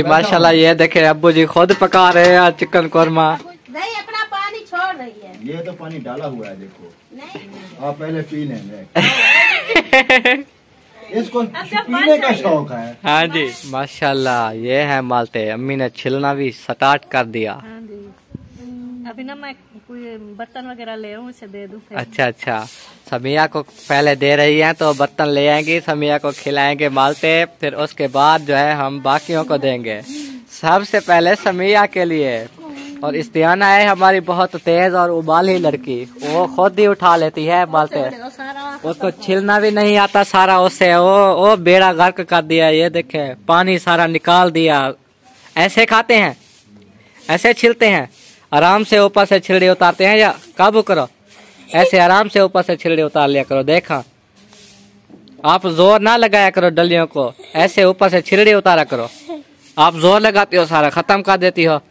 जी माशाल्लाह। ये देखे अब्बू जी खुद पका रहे हैं चिकन कोरमा। नहीं अपना पानी छोड़ रही है। ये तो पानी डाला हुआ है, देखो आप पहले पी लेंगे। इसको पीने का शौक है। हाँ जी माशाल्लाह। ये है मालते, अम्मी ने छिलना भी स्टार्ट कर दिया। अभी ना मैं कोई बर्तन वगैरह ले आऊँ, उसे दे दूँ। अच्छा, समिया को पहले दे रही हैं तो बर्तन ले आएंगी, समिया को खिलाएंगे मालते, फिर उसके बाद जो है हम बाकियों को देंगे। सबसे पहले समिया के लिए। और इस्तियाना है हमारी बहुत तेज और उबाली लड़की, वो खुद ही उठा लेती है मालते, उसको छिलना भी नहीं आता सारा, उससे वो बेड़ा गर्क कर दिया। ये देखे पानी सारा निकाल दिया। ऐसे खाते हैं, ऐसे छिलते हैं, आराम से ऊपर से छिलड़ी उतारते हैं, या काबू करो, ऐसे आराम से ऊपर से छिलड़ी उतार लिया करो। देखा, आप जोर ना लगाया करो डलियों को, ऐसे ऊपर से छिलड़ी उतारा करो। आप जोर लगाती हो सारा खत्म कर देती हो।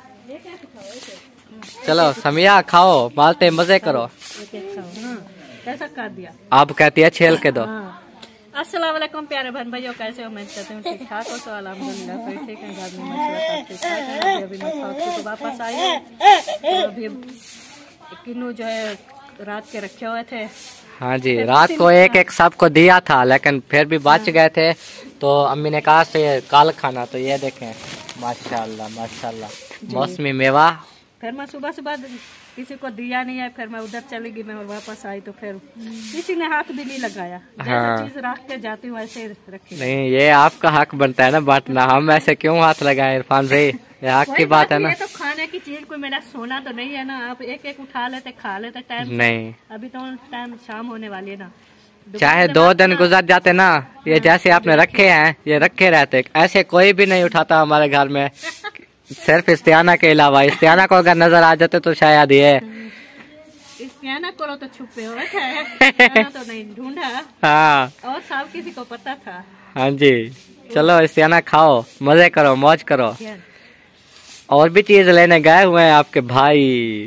चलो समिया खाओ मालते, मजे करो। कैसा कर दिया? आप कहती है छेल के दो। अस्सलाम वालेकुम प्यारे बहन भाइयों, कैसे हो? मैं कहती हूँ ठीक ठाक हो, तो अल्हम्दुलिल्लाह कोई ठीक है। घर में मसला अभी मैं खाती तो वापस आई हूँ। तो अभी किन्नू जो है रात के रखे हुए थे। हाँ जी, रात को एक सबको दिया था, लेकिन फिर भी बच गए थे, तो अम्मी ने कहा से कल खाना। तो ये देखें माशाल्लाह माशाल्लाह मौसमी मेवा। फिर मैं सुबह किसी को दिया नहीं है, फिर मैं उधर चली गई, मैं वापस आई तो फिर किसी ने हाथ भी नहीं लगाया। हाँ। चीज रख के जाती हूँ ऐसे रखी। नहीं, ये आपका हक बनता है ना बांटना, हम ऐसे क्यों हाथ लगाए इरफान भाई, ये हक की बात है ना। ये तो खाने की चीज कोई मेरा सोना तो नहीं है ना, आप एक एक उठा लेते खा लेते टाइम नहीं। अभी तो टाइम शाम होने वाली है ना, चाहे 2 दिन गुजर जाते ना, ये जैसे आपने रखे हैं ये रखे रहते, ऐसे कोई भी नहीं उठाता हमारे घर में, सिर्फ इस्तियाना के अलावा। इस्तियाना को अगर नजर आ जाते तो शायद ये इस्तियाना को तो छुपे हो तो नहीं ढूंढा। हाँ, और सब किसी को पता था। हाँ जी, चलो इस्तियाना खाओ, मजे करो, मौज करो। और भी चीज लेने गए हुए हैं आपके भाई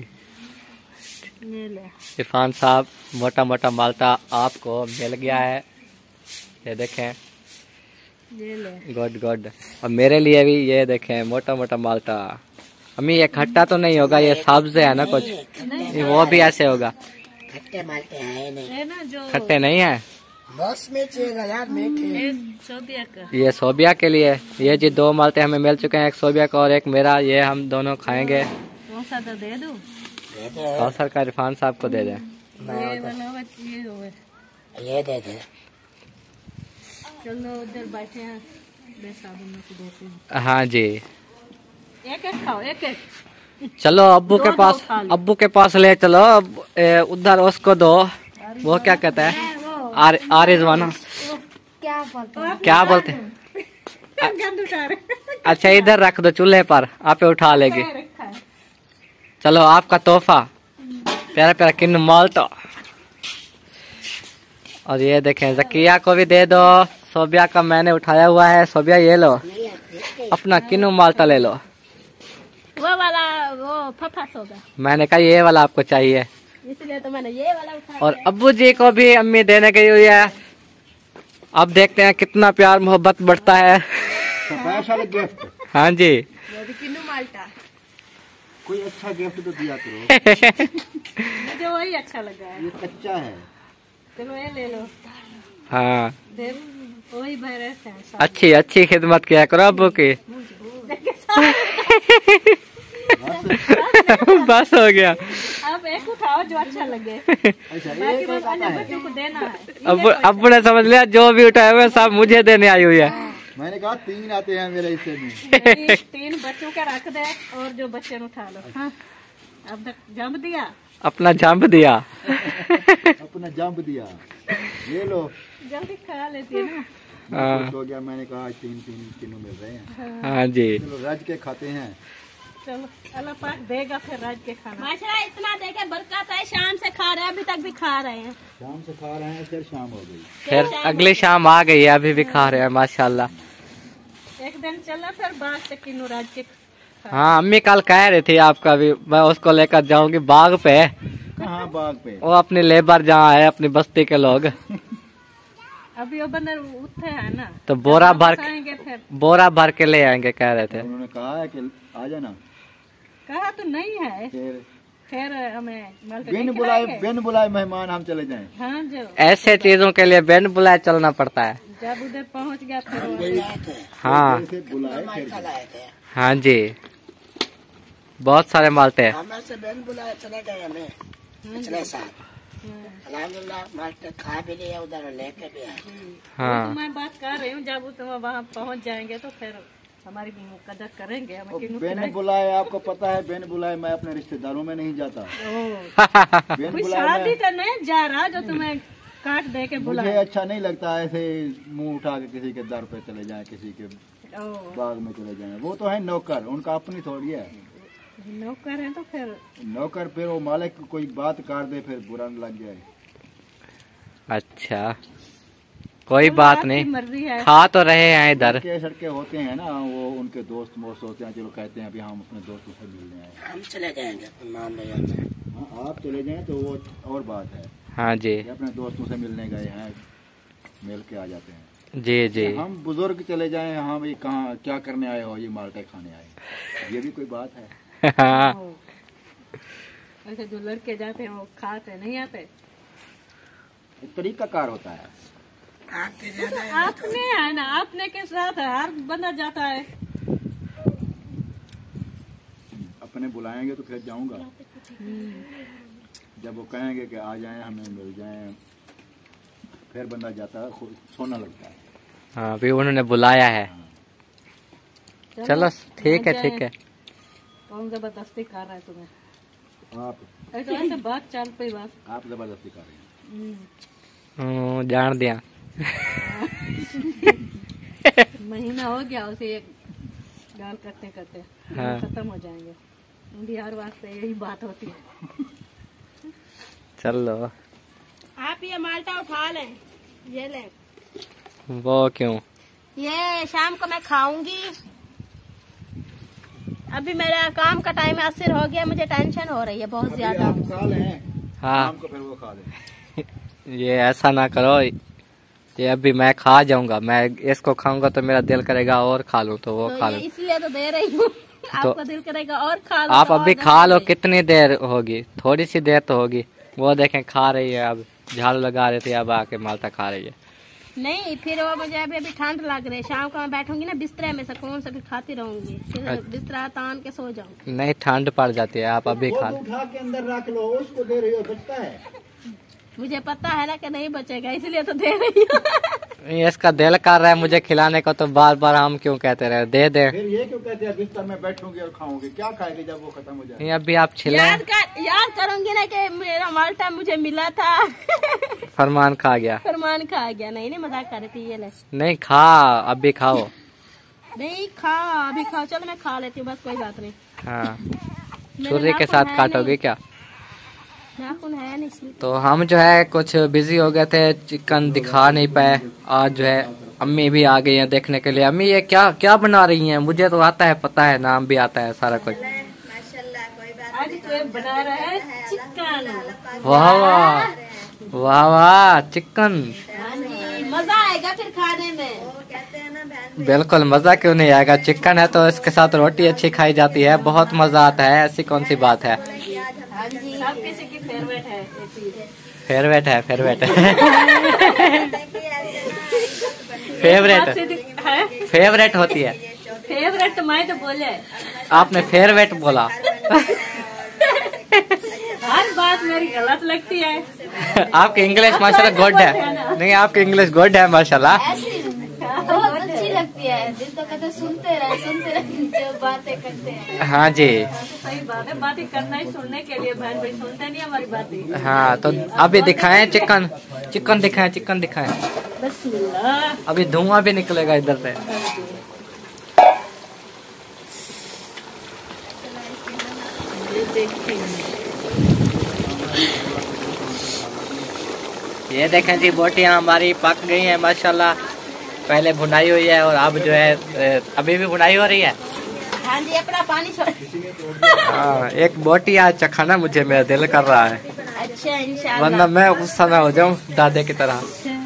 इरफान साहब। मोटा मोटा माल्टा आपको मिल गया है, ये देखें, गुड गुड। और मेरे लिए भी ये देखें मोटा मोटा माल्टा। अम्मी ये खट्टा तो नहीं होगा, ये सब्ज है ना कुछ, वो भी ऐसे होगा। खट्टे माल्टे हैं नहीं ना, जो खट्टे नहीं है, बस में यार मीठे। सोबिया का, ये सोबिया के लिए। ये जी 2 माल्टे हमें मिल चुके हैं, एक सोबिया का और एक मेरा, ये हम दोनों खाएंगे। कौन सा तो दे दूं? कौसर का इरफान साहब को दे दें। ये दे दे। चलो उधर बैठे हैं, को देते हैं। हाँ जी, एक एक खाओ, एक एक। चलो अब्बू के पास ले चलो, उधर उसको दो, वो क्या कहता है आरिजवाना, क्या बोलते हैं? अच्छा इधर रख दो चूल्हे पर, आप उठा लेगी। चलो आपका तोहफा, प्यारा प्यारा किन्नू माल्टा। और ये देखें जकिया को भी दे दो, सोबिया का मैंने उठाया हुआ है। सोबिया ये लो, अपना किन्नू माल्टा ले लो। वो वाला वो फफास होगा, मैंने कहा ये वाला आपको चाहिए, इसलिए तो मैंने ये वाला उठाया। और अब्बू जी को भी अम्मी देने गई हुई है। अब देखते हैं कितना प्यार मोहब्बत बढ़ता है। Special gift. हाँ जी, किन्नू माल्टा, कोई अच्छा गिफ्ट तो दिया करो। मुझे वही अच्छा लगा है। ये कच्चा है, चलो ये ले लो। हाँ वही भरे थे। अच्छी खिदमत किया करो अब्बू की। बस हो गया, अब एक उठाओ जो अच्छा लगे। बाकी बस अन्य बच्चों को देना है। अब्बू ने समझ लिया जो भी उठाए हुए सब मुझे देने आई हुई है। मैंने कहा 3 आते हैं मेरे हिस्से में। 3 बच्चों का रख दे और जो बच्चे उठा लो। हाँ। अब तक जंप दिया, अपना जंप दिया। अपना जंप दिया, ये लो जल्दी खा लेती है ना। हो गया, मैंने कहा 3 किलो मिल रहे हैं। हाँ जी, चलो रज के खाते हैं। चलो अल्लाह पाक देगा फिर राज के खाना। माशाल्लाह इतना देके बरकत है, शाम से खा रहे हैं, अभी तक भी खा रहे हैं। शाम से खा रहे हैं, फिर शाम हो गई, फिर अगली शाम आ गई है, अभी भी खा रहे हैं माशाल्लाह। एक दिन चलना फिर बाग से किन्नू राज के। हाँ अम्मी कल कह रही थी आपका भी, मैं उसको लेकर जाऊंगी बाग पे। कहाँ बाग पे? वो अपनी लेबर जहाँ है, अपनी बस्ती के लोग। अभी वो बंदर उठे है ना, तो बोरा भर के ले आएंगे कह रहे थे। उन्होंने कहा है कि आ जाना। कहा तो नहीं है, फिर हमें बिन बुलाए मेहमान हम चले जाएं। हाँ, जो ऐसे चीजों के लिए बिन बुलाए चलना पड़ता है। जब उधर पहुंच गया फिर हाँ बुलाए हाँ जी, बहुत सारे माल्टे हैं। हमें से बिन बुलाए चले गए हमें पिछले साल। अल्हम्दुलिल्लाह माल्टे खा भी लिया, उधर लेके भी आए। हाँ तो मैं बात कर रही हूँ, जब तुम वहाँ पहुँच जाएंगे तो फिर हमारी कदर करेंगे। बिन बुलाए, आपको पता है बिन बुलाए मैं अपने रिश्तेदारों में नहीं जाता। बिन कोई बुलाए शादी तो नहीं जा रहा जो तुम्हें काट दे के बुलाए। मुझे अच्छा नहीं लगता ऐसे मुंह उठा के किसी के दर पे चले जाएं, किसी के बाग में चले जाएं। वो तो है नौकर, उनका अपनी थोड़ी है। नौकर है तो फिर नौकर, फिर वो मालिक कोई बात कर दे फिर बुरा न लग जाए। अच्छा कोई बात नहीं, मर्जी है। खा तो रहे हैं इधर। सड़के होते हैं ना, वो उनके दोस्त मोस्त होते हैं, चलो कहते हैं अभी हम अपने दोस्तों से मिलने आए। हम चले जाएंगे, मान ले जाते हैं। हाँ, आप चले जाएं तो वो और बात है। हाँ जी, अपने दोस्तों से मिलने गए हैं, मिल के आ जाते हैं। जी जी। हम बुजुर्ग चले जाएं, हम ये कहाँ क्या करने आए हो, ये माल्टे खाने आए, ये भी कोई बात है। हाँ। ऐसे जो लड़के जाते हैं वो खाते नहीं आते। एक तरीका कार होता है। आपने है ना, आपने के साथ हर बंदा जाता है। अपने बुलाएंगे तो फिर जाऊंगा। जब वो कहेंगे कि आ जाएं, हमें मिल जाएं, फिर बंदा जाता है, सोना लगता है। हाँ, अभी उन्होंने बुलाया है। चलो ठीक है, ठीक है। कौन जबरदस्ती कर रहा है तुम्हें? आप ऐसे बात चल पे बात। आप जबरदस्ती कर रहे हैं। जान दिया। महीना हो गया उसे एक गाल करते करते। हाँ। खत्म हो जाएंगे। बिहार वास्ते यही बात होती है। चलो आप ये माल्टा उठा लें, ये लें। वो क्यों? ये शाम को मैं खाऊंगी। अभी मेरा काम का टाइम असर हो गया, मुझे टेंशन हो रही है बहुत ज्यादा। आप खा लें, हाँ, शाम को फिर वो खा लें। ये ऐसा ना करो, ये अभी मैं खा जाऊंगा। मैं इसको खाऊंगा तो मेरा दिल करेगा और खा लूं, तो वो तो खा ये लूं। इसलिए तो दे रही हूँ। आपका दिल करेगा और खा लो। आप तो अभी और खा लो, खाएंगे। कितनी देर होगी? थोड़ी सी देर तो होगी। वो देखें खा रही है, अब झाड़ू लगा रही थी, अब आके माल्टा खा रही है। नहीं, फिर वो मुझे अभी ठंड लग रही है। शाम को मैं बैठूंगी ना बिस्तरे में, सुकून से भी खाती रहूंगी, फिर बिस्तरा तान के सो जाऊंगी। नहीं, ठंड पड़ जाती है, आप अभी खा लो। उठा के अंदर रख लो, उसको दे रही हो, बचता है। मुझे पता है ना कि नहीं बचेगा, इसलिए तो दे रही हूँ। इसका दिल कर रहा है मुझे खिलाने को, तो बार बार हम क्यों कहते रहे? दे दे। फिर ये क्यों कहते हैं बिस्तर में बैठूंगी और खाऊंगी? क्या खाएगी जब वो खत्म हो जाए? ये अभी आप छिले। याद करूंगी ना कि मेरा माल्टा मुझे मिला था। फरमान खा गया। फरमान खा गया। नहीं मजाक कर रही थी। ये ले। नहीं खा, अभी खाओ। नहीं खा, अभी खाओ। चलो मैं खा लेती हूँ, बस कोई बात नहीं। हाँ, मेरे छुरी के नाखून साथ है काटोगे नहीं। क्या? नाखून है नहीं इसलिए। तो हम जो है कुछ बिजी हो गए थे, चिकन दिखा नहीं पाए। आज जो है अम्मी भी आ गई हैं देखने के लिए। अम्मी ये क्या क्या बना रही हैं? मुझे तो आता है, पता है, नाम भी आता है सारा कुछ। आज तो बना रहा है चिकन। वाह वाह वाह वाह, चिकन। मजा आएगा फिर खाने में। बिल्कुल, मजा क्यों नहीं आएगा? चिकन है तो इसके साथ रोटी अच्छी खाई जाती है, बहुत मजा आता है। ऐसी कौन सी बात है? सब किसी की फेवरेट है ये चीज। फेवरेट है, फेवरेट है। फेवरेट है फेवरेट होती है। फेवरेट तो मैं तो बोले, आपने फेवरेट बोला। हर बात मेरी गलत लगती है। आपकी इंग्लिश माशाल्लाह गुड है। नहीं, आपकी इंग्लिश गुड है माशाल्लाह। बहुत अच्छी लगती है। दिल तो कहते सुनते रहे जो बातें करते हैं। हाँ जी, सही बात है, बातें करना ही सुनने के लिए। बहन भाई सुनते नहीं हमारी बातें। हाँ तो अभी दिखाएं चिकन, चिकन दिखाएं, चिकन दिखाएं। बिस्मिल्लाह। अभी धुआं भी निकलेगा इधर से। ये देखें जी, बोटियां हमारी पक गई हैं माशाल्लाह। पहले भुनाई हुई है और अब जो है अभी भी भुनाई हो रही है। हाँ जी, अपना पानी छोड़। हाँ, एक बोटी आज चखाना मुझे, मेरा दिल कर रहा है, अच्छा इंशाल्लाह। वरना मैं गुस्सा ना हो जाऊं दादे की तरह।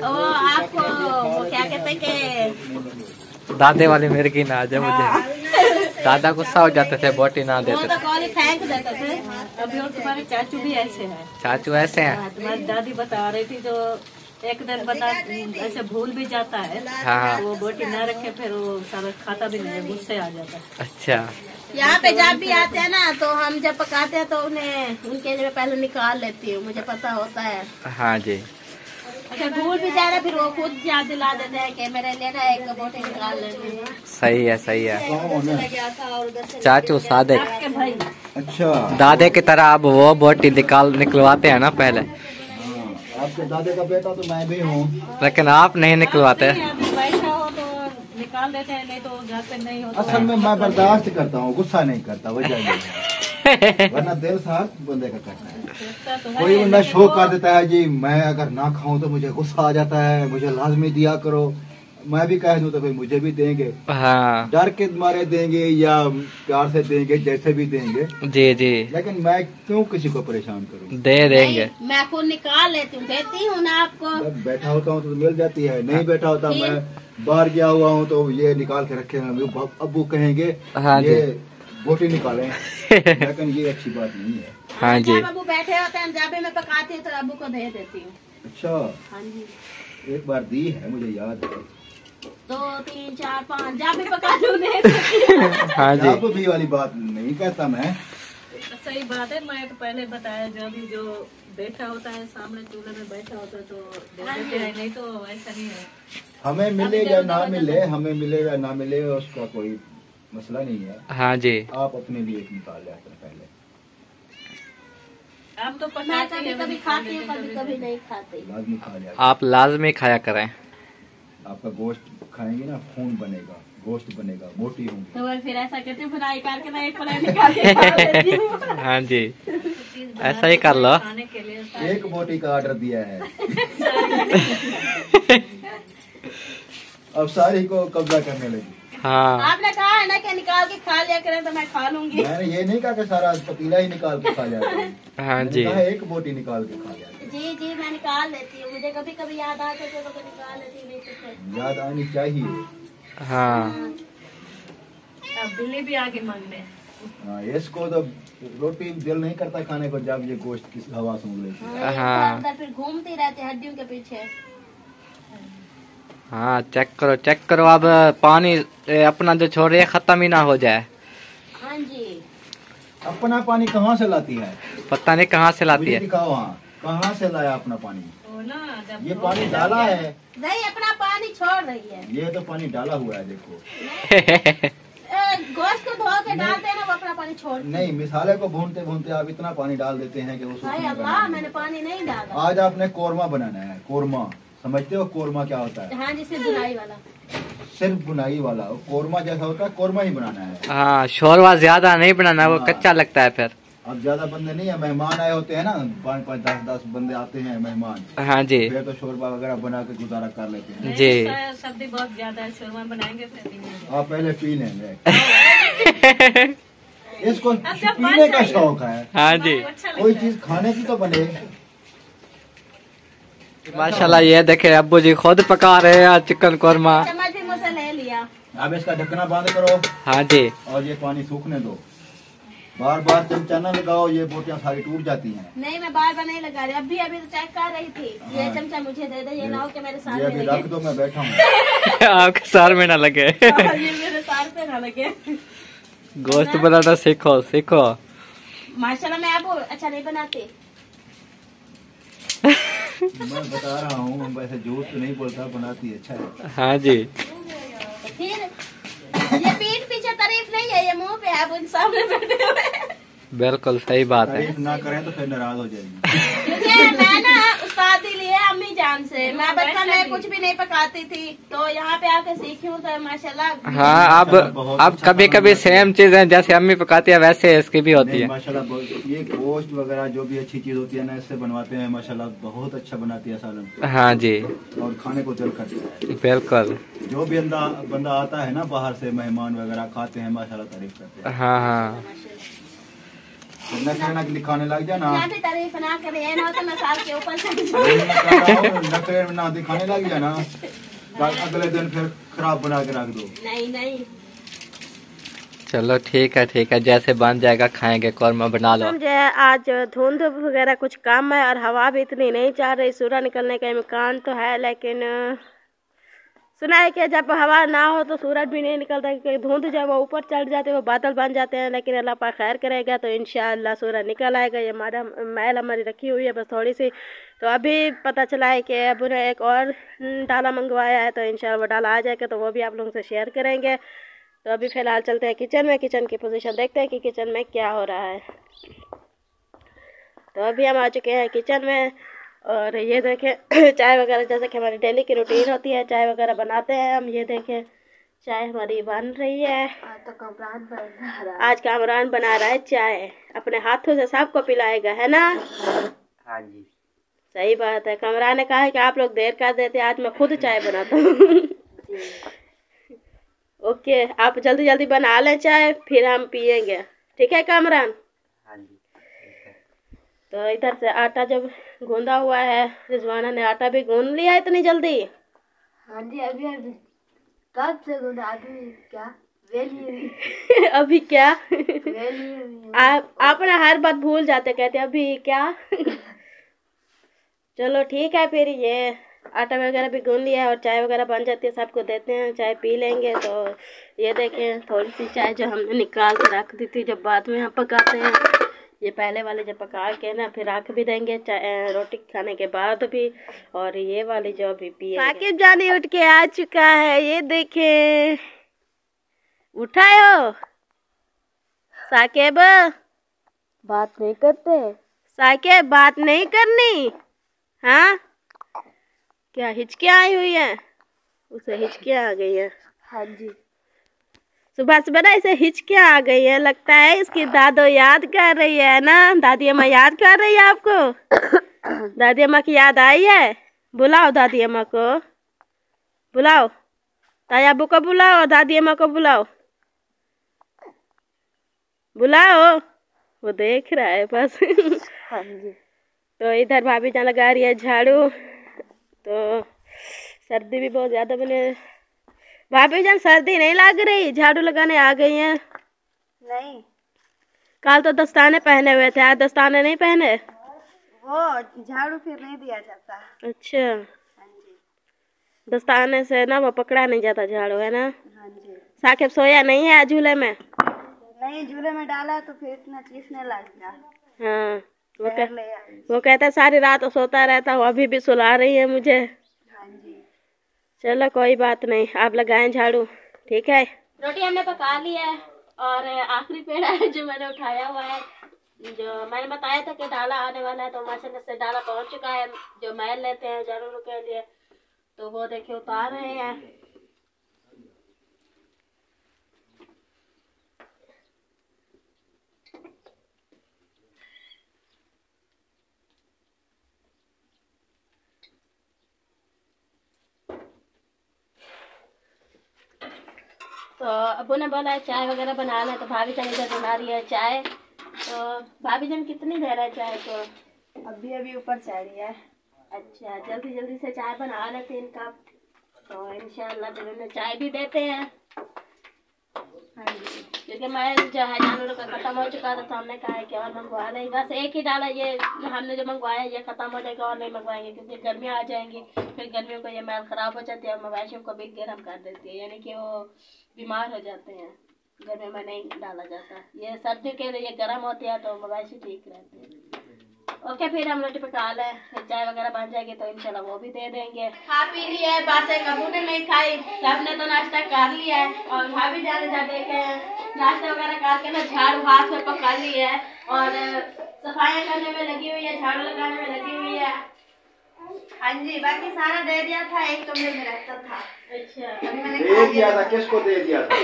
वो आपको वो क्या कहते हैं कि दादे वाली मिर्गी ना आ जाए मुझे। दादा गुस्सा हो जाते थे बोटी ना वो देते तो थे। कॉली फेंक देते थे। अभी और तुम्हारे चाचू भी ऐसे हैं। चाचू ऐसे हैं। हाँ, तुम्हारी दादी बता रही थी जो एक दिन बता ऐसे भूल भी जाता है। हाँ। वो बोटी न रखे फिर वो सारा खाता भी नहीं, गुस्से आ जाता है। अच्छा। यहाँ पे जब भी आते हैं ना तो हम जब पकाते हैं तो उन्हें उनके लिए पहले निकाल लेती हूँ, मुझे पता होता है। हाँ जी। अगर भूल भी जा रहा है फिर वो खुद याद दिला देते हैं कि मेरे लिए ना एक बोटी निकाल लेनी है। सही है सही है। कौन है? चाचू सादे आपके भाई अच्छा, दादे की तरह अब वो बोटी निकलवाते हैं ना पहले, हाँ, आपके दादे का बेटा तो मैं भी हूँ। लेकिन आप नहीं निकलवाते। अभी बैठा हो तो निकाल देते हैं, नहीं तो घर पे नहीं होता असल में मैं बर्दाश्त करता हूँ, गुस्सा नहीं करता, वजह ये है। वरना दिल साथ बंदे का करना है। तो है, कोई बंदा लेकिन शो वो- कर देता है जी, मैं अगर ना खाऊं तो मुझे गुस्सा आ जाता है, मुझे लाजमी दिया करो। मैं भी कह दूं तो भाई मुझे भी देंगे, हाँ डर के मारे देंगे या प्यार से देंगे, जैसे भी देंगे। जी जी, लेकिन मैं क्यों किसी को परेशान करूं? दे देंगे। नहीं, मैं खुद निकाल लेती हूँ, देती हूँ ना आपको। जब बैठा होता हूँ तो मिल जाती है, नहीं बैठा होता मैं बाहर गया हुआ हूँ तो ये निकाल के रखे हैं, अब्बू कहेंगे हाँ जी। ये बोटी निकालें। लेकिन ये अच्छी बात नहीं है। हाँ जी। जब अबू बैठे होते हैं, जब भी मैं पकाती हूँ तो अबू को दे देती हूँ। अच्छा, हाँ जी, एक बार दी है, मुझे याद है। 2 3 4 5 जब भी पका लूँ दे देती हूँ। हाँ जी। आप भी वाली बात नहीं कहता मैं। सही बात है, मैं तो पहले बताया जो भी जो बैठा होता है सामने चूल्हे में बैठा होता है तो दे देते हैं, नहीं तो ऐसा नहीं है। हमें मिले या ना मिले, हमें मिले या ना मिले उसका कोई मसला नहीं है। हाँ जी। आप अपने लिए एक निकाल लिया करें पहले। आप तो मैं पकाते कभी हैं, कभी खाती हूँ, कभी कभी नहीं खाती। लाजमी खा लिया। आप लाजमी खाया करें। आपका गोश्त खाएंगे ना, खून बनेगा, गोश्त बनेगा, मोटी होंगी। तो मैं फिर ऐसा करती हूँ, फ्राई करके ना एक प्लेट निकाल के खा लेती हूँ। हाँ जी, ऐसा ही कर लो। खाने के लिए एक बोटी का ऑर्डर दिया है। अब सारी को कब्जा करने लगी। हाँ आपने कहा है ना कि निकाल के खा लिया करें, तो मैं खा लूंगी। मैंने ये नहीं कहा कि सारा पतीला ही निकाल के खा जाता है। हाँ मैंने जी। कहा एक बोटी निकाल के खा जाता जी जी, मैं निकाल लेती हूँ, मुझे कभी कभी याद आता है तो निकाल लेती हूँ, नहीं तो फिर। है। याद आनी चाहिए। हाँ अब बिल्ली भी आगे मांगने। हाँ, इसको तो रोटी दिल नहीं करता खाने को जब ये गोश्त की हवा सूंघ लेती है। हाँ, ये हाँ। तो अंदर फिर घूमती रहती है हड्डियों के पीछे। हाँ, चेक करो चेक करो। अब पानी अपना जो छोड़ रही है खत्म ही ना हो जाए। हाँ जी, अपना पानी कहाँ से लाती है? पता नहीं कहाँ से लाती मुझे है। दिखाओ, वहाँ कहाँ से लाया अपना पानी? वो ना जब ये पानी डाला है, नहीं अपना पानी छोड़ रही है। ये तो पानी डाला हुआ है, देखो। गोश्त को धो के डालते हैं ना, वो अपना पानी छोड़। नहीं, मिसाले को भूनते भूनते आप इतना पानी डाल देते हैं कि वो सूखने हाय का अल्लाह, नाम मैंने नहीं। पानी नहीं डाला। आज आपने कोरमा बनाना है, कोरमा। समझते हो कोरमा क्या होता है? हाँ जी, सिर्फ बुनाई वाला। सिर्फ बुनाई वाला कोरमा जैसा होता है, कोरमा ही बनाना है। हाँ, शोरवा ज्यादा नहीं बनाना, वो कच्चा लगता है फिर। अब ज्यादा बंदे नहीं है, मेहमान आए होते हैं ना, 5 10 बंदे आते हैं मेहमान, हाँ जी फिर तो शोरबा वगैरह बना के गुजारा कर लेते हैं। नहीं, जी। सर्दी बहुत ज्यादा है, शोरमा बनाएंगे फिर पीएंगे। आप पहले पी लेंगे। इसको अच्छा, पीने का बन शौक है, हाँ जी। अच्छा कोई लगता है। चीज खाने की तो बने। माशाल्लाह, ये देखे अब्बू जी खुद पका रहे हैं चिकन कोरमा। चम्मच भी मुझसे ले लिया। अब इसका ढक्कना बंद करो हाँ जी। और ये पानी सूखने दो। बार बार चमचा न लगाओ, ये बोटियां सारी टूट जाती हैं। नहीं, मैं बार बार नहीं लगा रही, अभी अभी तो चेक कर रही थी। ये हाँ। चमचा मुझे दे दे, ये ना हो कि मेरे ये सामने अभी लगे। रख दो, मैं बैठा हूँ। आपके सर में ना लगे। और ये मेरे सार पे ना लगे। गोश्त बनाना सीखो सीखो। माशाल्लाह, मैं आपको अच्छा नहीं बनाती। मैं बता रहा हूँ, वैसे झूठ तो नहीं बोलता, बनाती अच्छा है। हाँ जी। फिर ये पीठ पीछे तारीफ नहीं है, ये मुंह पे है, आप उन सामने बैठे हुए। बिल्कुल सही बात है। तारीफ ना करें तो फिर नाराज हो जाएगी। क्योंकि मैं ना उस्तादी लिए अम्मी जान से, मैं बचपन में कुछ भी नहीं पकाती थी, तो यहाँ पे आके सीखी हूँ, तो माशाल्लाह। हाँ, अब कभी कभी सेम चीजें जैसे अम्मी पकाती है वैसे इसकी भी होती नहीं, है। माशाल्लाह ये गोश्त वगैरह जो भी अच्छी चीज होती है ना, इससे बनवाते हैं, माशाल्लाह बहुत अच्छा बनाती है सालन। हाँ जी, और खाने को दिल करता है। बिल्कुल। जो भी बंदा आता है ना बाहर से, मेहमान वगैरह खाते हैं, माशाल्लाह तारीफ करते हैं। हाँ हाँ, नखरे दिखाने लग जा ना। मैं भी तारीफ ना करे, ये ना हो तो मैं साल के ऊपर चढ़ नखरे ना दिखाने लग जा ना, अगले दिन फिर खराब बना के रख दो। नहीं नहीं। चलो ठीक है, जैसे बन जाएगा खाएंगे, कौरमा बना लो। जो है आज धुंध वगैरह कुछ कम है और हवा भी इतनी नहीं चल रही। सूरज निकलने का इम्कान तो है, लेकिन सुना है कि जब हवा ना हो तो सूरज भी नहीं निकलता, क्योंकि धुंध जब वो ऊपर चढ़ जाते हैं वो बादल बन जाते हैं। लेकिन अल्लाह पाक खैर करेगा तो इंशाअल्लाह सूरज निकल आएगा। ये मैल हमारी रखी हुई है बस थोड़ी सी, तो अभी पता चला है कि अबू ने एक और डाला मंगवाया है, तो इंशाअल्लाह वो डाला आ जाएगा तो वो भी आप लोगों से शेयर करेंगे। तो अभी फ़िलहाल चलते हैं किचन में, किचन की पोजीशन देखते हैं कि किचन में क्या हो रहा है। तो अभी हम आ चुके हैं किचन में और ये देखें चाय वगैरह जैसे कि हमारी डेली की रूटीन होती है, चाय वगैरह बनाते हैं हम। ये देखें चाय हमारी बन रही है। आज कामरान बना रहा है चाय, अपने हाथों से सबको पिलाएगा, है ना? हाँ जी सही बात है। कामरान ने कहा है कि आप लोग देर कर देते, आज मैं खुद चाय बनाता हूँ। ओके, आप जल्दी जल्दी बना लें चाय, फिर हम पियेंगे, ठीक है कामरान? हाँ जी। तो इधर से आटा जब गूंदा हुआ है, रिजवाना ने आटा भी गूंद लिया इतनी जल्दी? हाँ जी, अभी कब से गूंदा, अभी क्या वेली अभी क्या वेली आप ना हर बात भूल जाते, कहते अभी क्या। चलो ठीक है, फिर ये आटा वगैरह भी गूंद लिया है और चाय वगैरह बन जाती है, सबको देते हैं, चाय पी लेंगे। तो ये देखें थोड़ी सी चाय जो हमने निकाल के रख दी थी, जब बाद में हम पकाते हैं, ये पहले वाले जब पका के ना फिर रख भी देंगे रोटी खाने के बाद भी, और ये वाली जो अभी पिए। साकिब जानी उठ के आ चुका है, ये देखें, उठाओ साकिब, बात नहीं करते साकिब, बात नहीं करनी, हाँ? क्या हिचकियाँ आई हुई है? उसे हिचकियाँ आ गई है। हाँ जी, सुबह सुबह ना इसे हिचकियाँ आ गई है, लगता है इसकी दादो याद कर रही है ना? दादी अम्मा याद कर रही है आपको? दादी अम्मा की याद आई है? बुलाओ दादी अम्मा को, बुलाओ, ताया अबू को बुलाओ और दादी अम्मा को बुलाओ, बुलाओ, वो देख रहा है बस। हाँ जी। तो इधर भाभी जान लगा रही है झाड़ू, तो सर्दी भी बहुत ज़्यादा बने। भाभी जान सर्दी नहीं लग रही, झाड़ू लगाने आ गई हैं? नहीं, कल तो दस्ताने पहने हुए थे, आज दस्ताने नहीं पहने? वो झाड़ू फिर नहीं दिया जाता। अच्छा, हाँ जी, दस्ताने से ना वो पकड़ा नहीं जाता झाड़ू, है ना? हाँ जी। साकिब सोया नहीं है झूले में? नहीं, झूले में डाला तो फिर इतना चीसने लग गया। हाँ, ले आई। वो कहता है सारी रात सोता रहता हूँ, अभी भी सुला रही है मुझे। हाँ जी। चलो कोई बात नहीं, आप लगाएं झाड़ू, ठीक है? रोटी हमने पका ली है और आखिरी पेड़ा है जो मैंने उठाया हुआ है, जो मैंने बताया था कि डाला आने वाला है, तो माशाल्लाह से डाला पहुंच चुका है। जो मैल लेते हैं झाड़ू के लिए, तो वो देखिए उतार रहे हैं। तो अबू ने बोला चाय वगैरह बना लें, तो भाभी जान इधर बना रही है चाय। तो भाभी जान कितनी देर है चाय को? अभी अभी ऊपर चढ़ रही है। अच्छा, जल्दी जल्दी से चाय बना लेते हैं इनका, तो इंशाल्लाह फिर उन्हें चाय भी देते हैं। हाँ जी, क्योंकि मैं जो है जानवरों का ख़त्म हो चुका था, तो हमने कहा है कि और मंगवा नहीं, बस एक ही डाला, ये हमने जो मंगवाया ये ख़त्म हो जाएगा और नहीं मंगवाएंगे, क्योंकि गर्मियाँ आ जाएंगी, फिर गर्मियों को ये मैल ख़राब हो जाती है और मवेशियों को भी गर्म कर देती है, यानी कि वो बीमार हो जाते हैं, गर्मी में नहीं डाला जाता। ये सर्दी के लिए ये गर्म होती है तो मवेशी ठीक रहते हैं। ओके, फिर हम रोटी पका लें, फिर चाय वगैरह बन जाएगी तो इंशाल्लाह वो भी दे देंगे। खा पी ली है, बासे कबू ने नहीं खाई, सबने तो नाश्ता कर लिया है और भाभी जाने जा देखे नाश्ता वगैरह करके ना झाड़ू हाथ में पकड़ ली है और सफाइयाँ करने में लगी हुई है, झाड़ू लगाने में लगी हुई है। हाँ जी, बाकी सारा दे दिया था, एक कमरे में रहता था। अच्छा, अभी मैंने दे दिया था, किसको दे दिया था?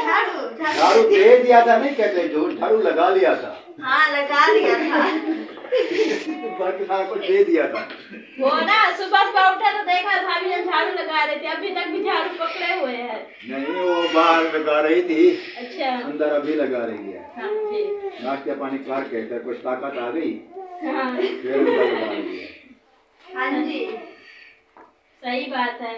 झाड़ू झाड़ू दे दिया था, नहीं कहते झूठ, झाड़ू लगा लिया था। हाँ, लगा लिया था। बाकी सारा कुछ दे दिया था। वो ना सुबह सुबह उठा तो देखा भाभी ने झाड़ू लगा रहे थे, अभी तक भी झाड़ू पकड़े हुए हैं। नहीं वो बाहर लगा रही थी, अच्छा अंदर अभी लगा रही है। हाँ जी नाश्ता पानी करके फिर कुछ ताकत आ गई, हाँ फिर अंदर लगा रही है। हाँ जी सही बात है।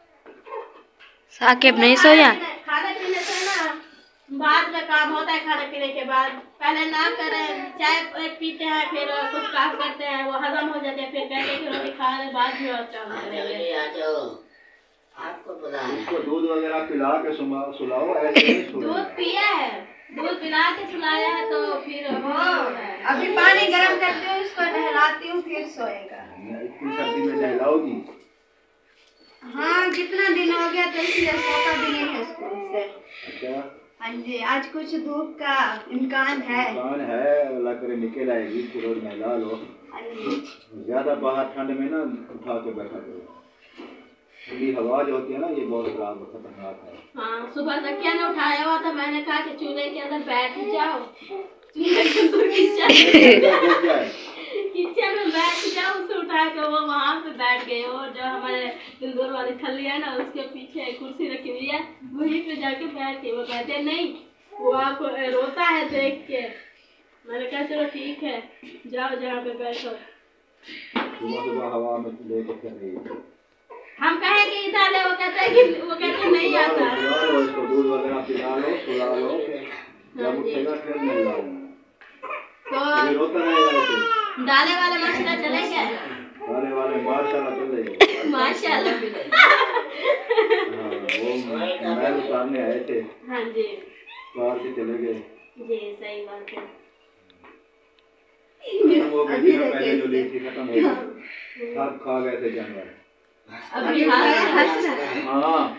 साकिब नहीं सोया? खाने पीने से ना बाद में काम होता है, खाने पीने के बाद पहले ना करें, चाय पीते हैं फिर कुछ काम करते हैं, वो हजम हो जाते हैं, फिर कहते कि रोटी खा रहे बाद में और काम करेंगे। आपको बुला उसको दूध वगैरह पिला के सुलाओ, ऐसे नहीं सुलाओ। दूध पिया है, दूध पिला के सुलाया है तो फिर अभी पानी गर्म करती हूँ, उसको नहलाती हूँ, फिर सोएगा। इतनी सर्दी में नहलाओगी? हाँ कितना दिन हो गया तो इसलिए सोता भी नहीं है स्कूल से। अच्छा हाँ जी आज कुछ धूप का इम्कान है। इम्कान है, अल्लाह करे निकल आएगी, फिर और नहला लो। हाँ जी ज्यादा बाहर ठंड में ना उठा के बैठा करो, ठंडी हवा जो होती है ना ये बहुत खतरनाक है। हाँ सुबह तक क्या ने उठाया हुआ था, मैंने कहा कि चूल्हे के अंदर बैठ जाओ, चूल्हे के अंदर किचन में बैठ जाओ, उसे उठा के वो वहाँ पे बैठ गए। और जो हमारे इंदौर वाली खली है ना उसके पीछे कुर्सी रखी हुई है, वहीं पे जाके बैठ के वो कहते नहीं, वो आपको रोता है देख के। मैंने कहा चलो ठीक है जाओ जहाँ पे बैठो। सुबह सुबह हवा में लेके चल रही है। हम कहे कि इधर ले, वो कहते नहीं आता। इसको दूध वगैरह पिला लो, सुला लो, जब उठेगा फिर नहला लो। तो रोता रहेगा ऐसे। डाले वाले मसला चलेंगे, डाले वाले माशाल्लाह चल रही है। माशाल्लाह। वो महल उतारने आए थे, हाँ जी कार से चले गए। जी सही बात है। खत्म हो गई थी ना पहले जो ली थी, खत्म हो गई, सब खा गए थे जानवर। अभी हाँ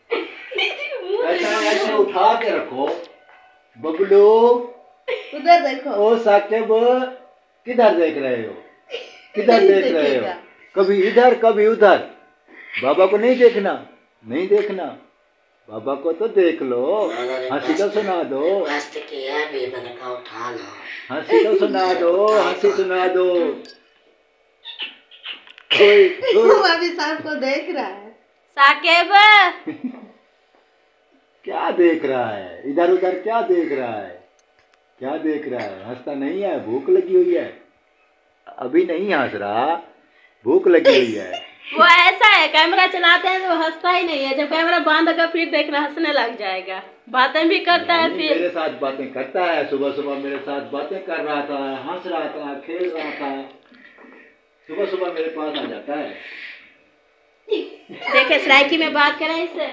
ऐसे उठा के रखो। बबलू उधर देखो। ओ साकिब किधर देख रहे हो, किधर देख रहे हो? कभी इधर कभी उधर। बाबा को नहीं देखना, नहीं देखना, बाबा को तो देख लो। हंसी तो सुना दो, वास्ते किया भी मैंने कहा उठा लो, हंसी तो सुना दो, हंसी सुना दो। कोई अभी सबको देख रहा है। साकिब क्या देख रहा है, इधर उधर क्या देख रहा है, क्या देख रहा है? हंसता नहीं है, भूख लगी हुई है। अभी नहीं हंस रहा, भूख लगी हुई है। वो ऐसा है, कैमरा चलाते हैं तो हंसता ही नहीं है, जब कैमरा बंद होगा फिर देखना हंसने लग जाएगा, बातें भी करता है। फिर मेरे साथ बातें करता है, सुबह सुबह मेरे साथ बातें कर रहा था, हंस रहा था, खेल रहा था, सुबह सुबह मेरे पास आ जाता है। देखे सराइकी में बात करें इससे।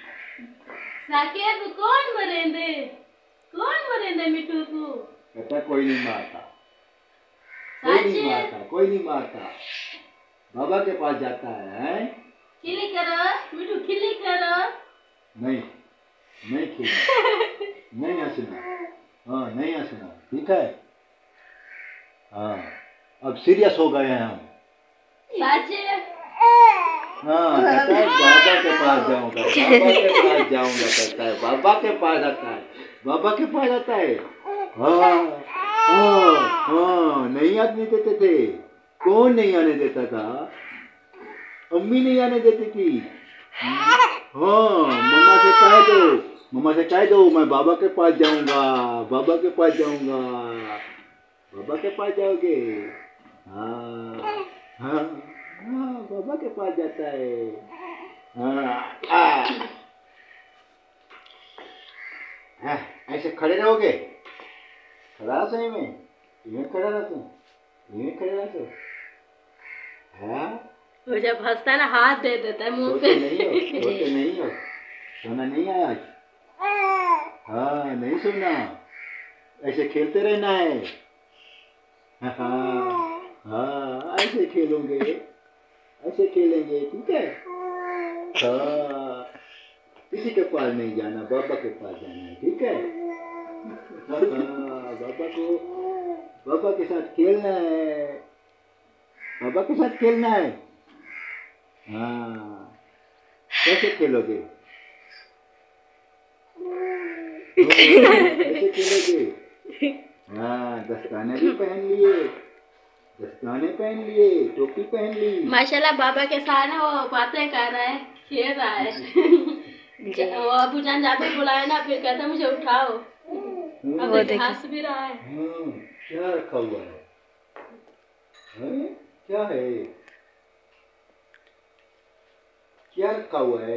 साकिब कौन मरेंदे मिठू को? कहता कोई नहीं मारता, कोई नहीं मारता, कोई नहीं मारता। बाबा के पास जाता है। खिली करो मिठू, खिली करो। नहीं नहीं खिली, नहीं हंसना, हाँ नहीं हंसना, ठीक है? हाँ अब सीरियस हो गए हैं हम। हाँ कहता है बाबा के पास जाऊंगा, बाबा के पास जाऊंगा, कहता है बाबा के पास आता है, बाबा के पास आता है। हाँ हाँ हाँ नहीं आने देते थे, कौन नहीं आने देता था? अम्मी नहीं आने देती थी। हाँ मम्मा से कह दो, मम्मा से कह दो मैं बाबा के पास जाऊंगा, बाबा के पास जाऊंगा, बाबा के पास जाओगे? हाँ हाँ हाँ बाबा के पास जाता है। हाँ ऐसे खड़े रहोगे, खड़ा सही में, ये खड़ा रहते, ये खड़े रहते। हाँ वो जब हंसता है ना हाथ दे देता है मुंह पे। सोते नहीं हो, सोना नहीं है आज? हाँ नहीं सोना, ऐसे खेलते रहना है। हाँ हाँ ऐसे खेलोगे, ऐसे खेलेंगे, ठीक है? हाँ किसी के पास नहीं जाना, बाबा के पास जाना है, ठीक है? हाँ बाबा के साथ खेलना है, बाबा के साथ खेलना है। हाँ कैसे खेलोगे? कैसे खेलोगे? हाँ दस्ताने भी पहन लिए, दस्ताने पहन लिए, टोपी पहन ली। माशाल्लाह बाबा के साथ ना वो बातें कर रहा है, खेल रहा है। वो अबू जान जाते ही बुलाए ना, फिर कहता मुझे उठाओ। अब हंस भी रहा है। क्या रखा हुआ है? क्या है? क्या रखा हुआ है?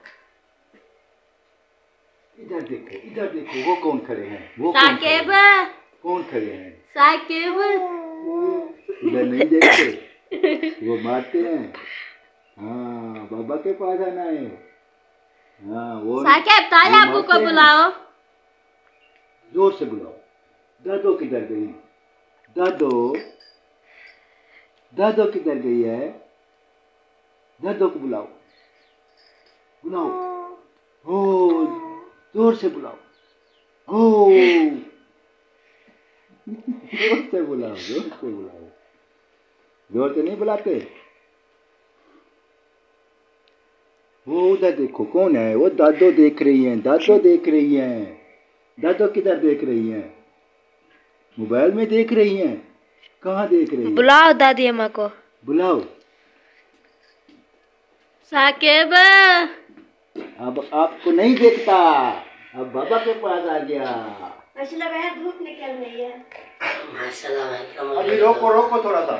इधर देखो, वो कौन खड़े हैं? वो साकिब, कौन खड़े हैं? साकिब इधर नहीं देखते, वो मारते हैं। हाँ, बाबा के पास आना है। हाँ, वो साकिब ताया अबू को बुलाओ, जोर से बुलाओ। दादो किधर गई? दादो किधर गई है? दादो को बुलाओ। ओ, जोर से बुलाओ। ओ, जोर से बुलाओ। जोर से नहीं बुलाते। वो उधर देखो, कौन है? वो दादो देख रही हैं। दादो किधर देख रही हैं? मोबाइल में देख रही हैं। कहाँ देख रही हैं? बुलाओ दादी अम्मा को, बुलाओ। साकिब अब आपको नहीं देखता, अब बाबा के पास आ गया। माशाल्लाह धूप निकल रही है। अभी रोको थोड़ा सा।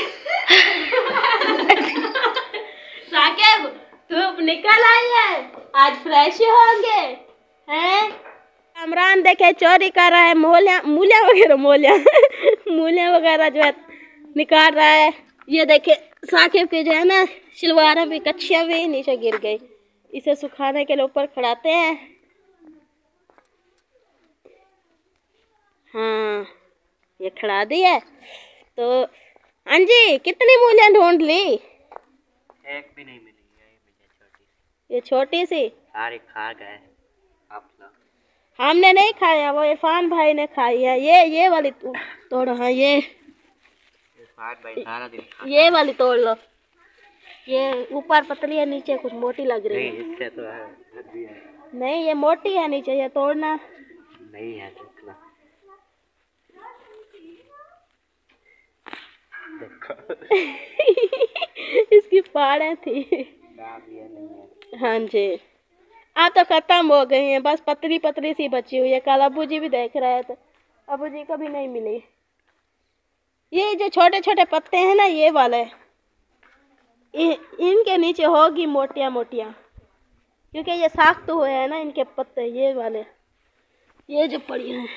साकिब धूप निकल आई है, आज फ्रेश होंगे हैं? इमरान देखे चोरी कर रहा है, मूलियाँ वगैरह जो है निकाल रहा है। ये देखे साकिब के जो है ना शलवार भी कच्चियाँ भी नीचे गिर गई, इसे सुखाने के लिए ऊपर खड़ाते हैं। हाँ ये खड़ा दी है। तो हाँ जी, कितनी मूलियाँ ढूंढ ली? एक भी नहीं मिली है, ये छोटी सी सारी खा गए आप लोग। हमने नहीं खाया, वो इरफान भाई ने खाई है। ये वाली तोड़ो। हाँ ये भाई सारा दिन ये वाली तोड़ लो। ये ऊपर पतली है, नीचे कुछ मोटी लग रही है। नहीं, इससे तो है नहीं ये मोटी है, नीचे ये तोड़ना नहीं है। देखो इसकी फाड़ें थी। हाँ जी, अब तो खत्म हो गई हैं, बस पतली सी बची हुई है। कल अबू जी भी देख रहे थे, अबू जी को भी नहीं मिली। ये जो छोटे छोटे पत्ते हैं ना, ये वाले इनके नीचे होगी मोटियां, क्योंकि ये सख्त हुए हैं ना इनके पत्ते। ये वाले ये जो पड़ी हैं,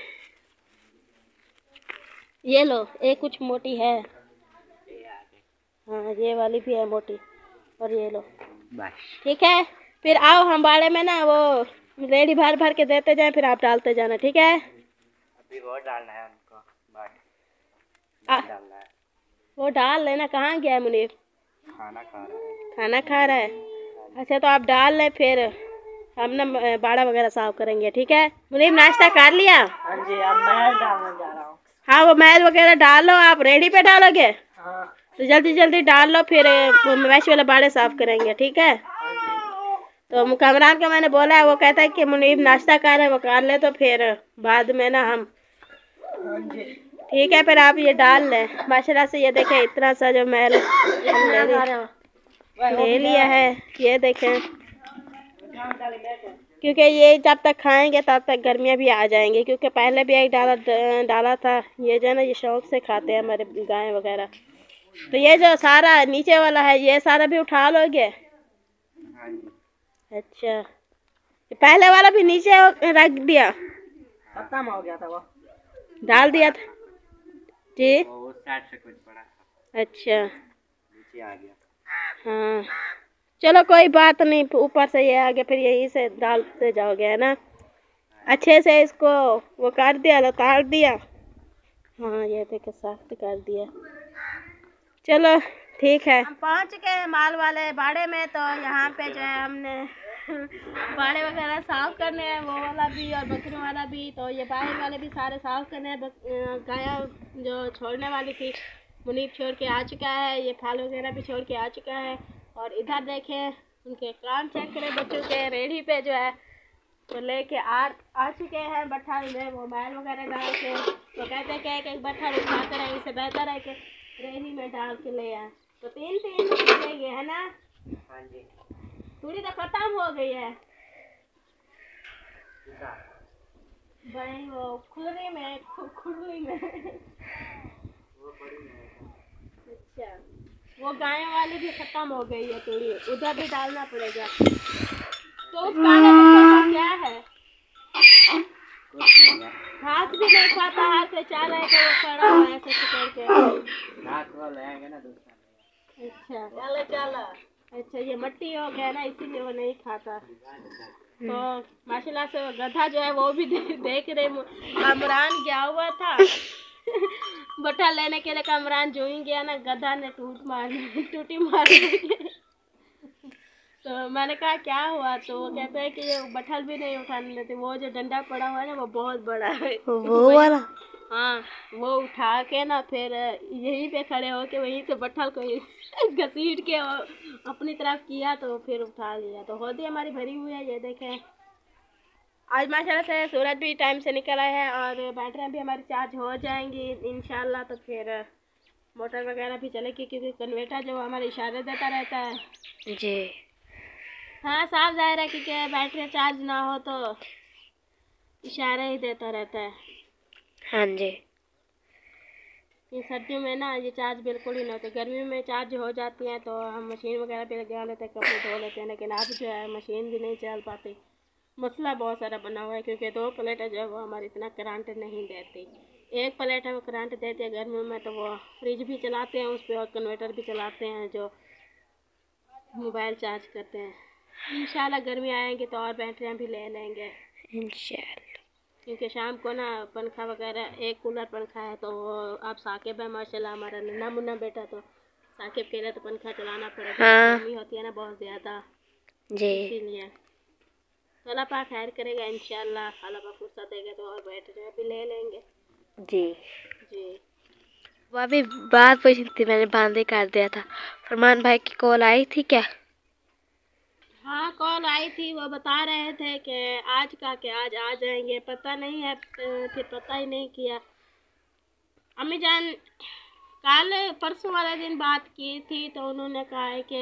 ये लो, एक कुछ मोटी है। हाँ ये वाली भी है मोटी, और ये लो बस। ठीक है, फिर आओ हम बाड़े में ना वो रेडी भर के देते जाएं, फिर आप डालते जाना। ठीक है, अभी वो डालना है उनको, डालना है। वो डाल लेना। कहाँ गया है मुनीर? खाना खा रहा है। खाना खा रहा है? अच्छा तो आप डाल लें, फिर हम ना बाड़ा वगैरह साफ करेंगे। ठीक है मुनीर, नाश्ता कर लिया? हाँ जी, अब महल डालने जा रहा हूँ। हाँ वो मैल वगैरह डाल लो। आप रेडी पे डालोगे? हाँ। तो जल्दी डाल लो, फिर वैसे वाले बाड़े साफ करेंगे। ठीक है, तो मुकमरान को मैंने बोला है, वो कहता है कि मुनीब नाश्ता कर रहे, वो कर ले, तो फिर बाद में ना हम। ठीक है, फिर आप ये डाल लें। माशाल्लाह से ये देखें, इतना सा जो मैल ले लिया है, ये देखें, क्योंकि ये जब तक खाएंगे तब तक गर्मियाँ भी आ जाएंगी। क्योंकि पहले भी एक डाला था, ये जो है ना ये शौक से खाते हैं हमारे गाय वगैरह। तो ये जो सारा नीचे वाला है, ये सारा भी उठा लोगे? अच्छा, पहले वाला भी नीचे रख दिया? खत्म हो गया था, वो डाल दिया था जी। वो साइड से कुछ पड़ा, अच्छा नीचे आ गया। हाँ चलो कोई बात नहीं, ऊपर से ये आ गया, फिर यहीं से डालते जाओगे, है ना। अच्छे से इसको वो काट दिया, उतार दिया। हाँ ये देखो साफ कर दिया। चलो ठीक है, हम पहुँच गए माल वाले बाड़े में। तो यहाँ पे जो है हमने बाड़े वगैरह साफ करने हैं, वो वाला भी और बकरियों वाला भी। तो ये बाहर वाले भी सारे साफ करने हैं। गाय जो छोड़ने वाली थी मुनीब छोड़ के आ चुका है, ये फाल वगैरह भी छोड़ के आ चुका है। और इधर देखें उनके काम चेक करें, बच्चों के रेडी पे जो है वो लेके आ चुके हैं बट्ठा में, वो मैल वगैरह डाल के। तो कहते हैं कि एक बट्ठा उठाते रहें, इससे बेहतर है कि रेहड़ी में डाल के ले आए। तो 3 लेंगे है ना? हाँ जी। थोड़ी तो खत्म हो गई है भाई, वो खुरली में अच्छा, वो गाय वाली भी खत्म हो गई है, थोड़ी उधर भी डालना पड़ेगा। तो उस काले कुत्ते का क्या है? हाथ भी नहीं खाता, हाथ से चाल है तो वो खड़ा हुआ है ऐसे करके। ना दूसरा। अच्छा अच्छा, ये मट्टी हो गया ना, इसीलिए वो नहीं खाता। तो माशाल्लाह से गधा जो है वो भी देख रहे, कमरान गया हुआ था बट्ठा लेने के लिए। कमरान जो ही गया ना, गधा ने टूटी मार तो मैंने कहा क्या हुआ? तो वो कहते हैं कि ये बट्ठल भी नहीं उठाने देते, वो जो डंडा पड़ा हुआ है ना वो बहुत बड़ा है वो वाला। हाँ, वो उठा के ना फिर यहीं पे खड़े होके वहीं से बट्ठल को घसीट के अपनी तरफ किया, तो फिर उठा लिया। तो होदी हमारी भरी हुई है, ये देखें। आज माशाल्लाह से सूरज भी टाइम से निकला है और बैटरियाँ भी हमारी चार्ज हो जाएंगी इंशाल्लाह। तो फिर मोटर वगैरह भी चलेगी, क्योंकि कन्वर्टर जो हमारे इशारे देता रहता है जी। हाँ, साफ जाहिर है, क्योंकि बैटरी चार्ज ना हो तो इशारा ही देता रहता है। हाँ जी। ये सर्दियों में ना ये चार्ज बिल्कुल ही नहीं होता। गर्मी में चार्ज हो जाती हैं तो हम मशीन वगैरह पे लगा लेते हैं, कपड़े धो लेते हैं। लेकिन अब जो है मशीन भी नहीं चल पाती। मसला बहुत सारा बना हुआ है, क्योंकि 2 प्लेटें जो है वो हमारी इतना करंट नहीं देती। 1 प्लेट है वो करंट देती है गर्मियों में, तो वो फ्रिज भी चलाते हैं उस पर और कन्वर्टर भी चलाते हैं जो मोबाइल चार्ज करते हैं। इंशाल्लाह गर्मी आएंगे तो और बैटरियाँ भी ले लेंगे इंशाल्लाह। क्योंकि शाम को ना पंखा वगैरह, एक कूलर पंखा है, तो वो अब साकिब है माशाल्लाह हमारा नन्हा मुन्ना बेटा, तो साकिब के लिए तो पंखा चलाना पड़ेगा। हाँ। गर्मी होती है ना बहुत ज़्यादा जी, इसीलिए। तो अल्लाह पाक खैर करेगा इंशाल्लाह। अल्लाह पाक फुर्सत देगा तो और बैटरियाँ भी ले लेंगे जी जी। वो अभी बात पूछी थी, मैंने बांधे कर दिया था। फरमान भाई की कॉल आई थी क्या? हाँ, कॉल आई थी। वो बता रहे थे कि आज आज आ जाएंगे, पता नहीं है, फिर पता ही नहीं किया। अम्मी जान कल परसों वाले दिन बात की थी तो उन्होंने कहा है कि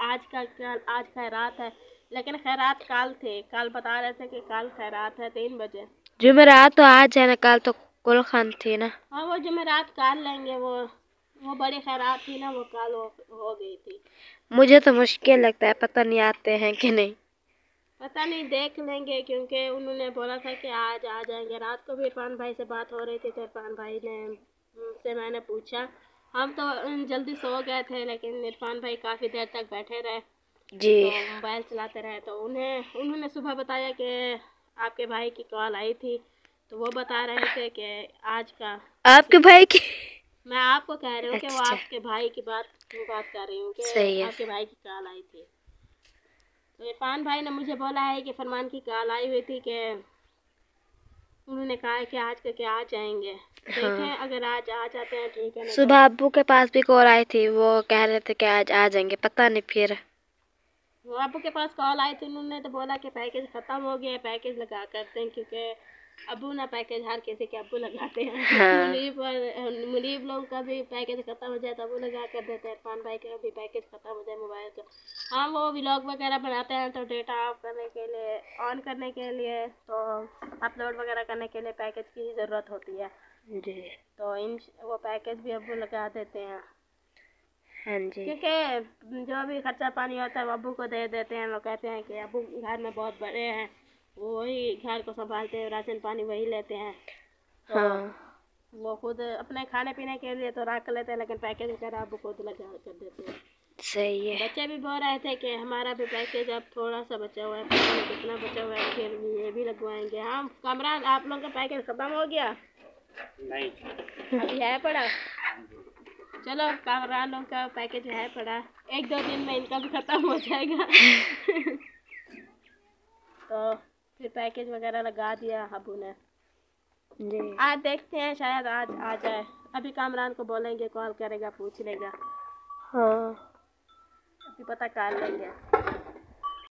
आज खैरात है, लेकिन खैरात कल थे। कल बता रहे थे कि कल खैरात है 3 बजे। जुमेरात तो आज है ना, कल तो कुल खान थी ना। हाँ, वो जुमेरात कल लेंगे। वो बड़ी खैरात थी ना, वो कल हो गई थी। मुझे तो मुश्किल लगता है, पता नहीं आते हैं कि नहीं, पता नहीं, देख लेंगे। क्योंकि उन्होंने बोला था कि आज आ जाएंगे। रात को भी इरफान भाई से बात हो रही थी, तो इरफान भाई से मैंने पूछा। हम तो जल्दी सो गए थे, लेकिन इरफान भाई काफ़ी देर तक बैठे रहे जी, तो मोबाइल चलाते रहे। तो उन्होंने सुबह बताया कि आपके भाई की कॉल आई थी, तो वो बता रहे थे कि आज का आपके भाई की, मैं आपको कह रही हूँ कि वो आपके भाई की बात कर रही हूँ कि आपके भाई की कॉल आई थी। तो इरफान भाई ने मुझे बोला है कि फरमान की कॉल आई हुई थी, कि उन्होंने कहा है कि आज आ जाएंगे। देखें अगर आज आ जाते हैं ठीक है। सुबह अब्बू के पास भी कॉल आई थी, वो कह रहे थे कि आज आ जाएंगे, पता नहीं फिर। वो अब्बू के पास कॉल आई थी, उन्होंने तो बोला कि पैकेज ख़त्म हो गया है, पैकेज लगा करते हैं। क्योंकि अब्बू ना पैकेज हर किसी के अब्बू लगाते हैं। हाँ। मुनीब लोग का भी पैकेज ख़त्म हो जाए तो अब्बू लगा कर देते हैं। इरफान भाई का भी पैकेज ख़त्म हो जाए मोबाइल का। हाँ, वो व्लॉग वगैरह बनाते हैं तो डेटा ऑफ करने के लिए, ऑन करने के लिए, तो अपलोड वगैरह करने के लिए पैकेज की ज़रूरत होती है जी। तो वो पैकेज भी अब्बू लगा देते हैं। हाँ जी, क्योंकि जो भी खर्चा पानी होता है वो अब्बू को दे देते हैं। वो कहते हैं कि अब्बू घर में बहुत बड़े हैं, वही घर को संभालते हैं, राशन पानी वही लेते हैं। तो हाँ, वो खुद अपने खाने पीने के लिए तो रख लेते हैं, लेकिन पैकेज वगैरह अब्बू खुद लगा कर देते हैं। सही है। बच्चे भी बोल रहे थे कि हमारा भी पैकेज अब थोड़ा सा बचा हुआ है, पता नहीं कितना बचा हुआ है, फिर ये भी लगवाएंगे। हाँ कमरान, आप लोगों का पैकेज ख़त्म हो गया? नहीं, अभी है पड़ा। चलो, कमरान लोग का पैकेज है पड़ा, 1-2 दिन में इनका भी ख़त्म हो जाएगा तो फिर पैकेज वगैरह लगा दिया अबू ने जी। आज देखते हैं, शायद आज आ जाए। अभी कामरान को बोलेंगे, कॉल करेगा, पूछ लेगा। हाँ, अभी पता कर लेंगे।